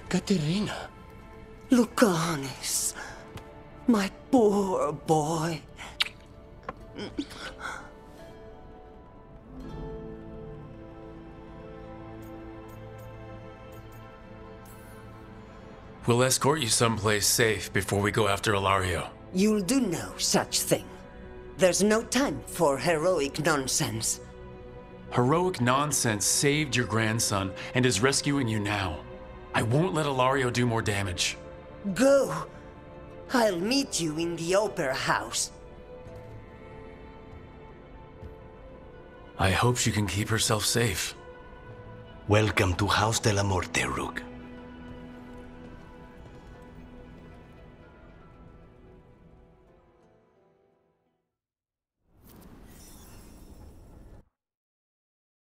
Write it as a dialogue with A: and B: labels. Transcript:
A: Caterina.
B: Lucanis. My poor boy.
C: We'll escort you someplace safe before we go after Ilario.
B: You'll do no such thing. There's no time for heroic nonsense.
C: Heroic nonsense saved your grandson and is rescuing you now. I won't let Ilario do more damage.
B: Go. I'll meet you in the opera house.
C: I hope she can keep herself safe.
A: Welcome to House de la Muerte, Rook.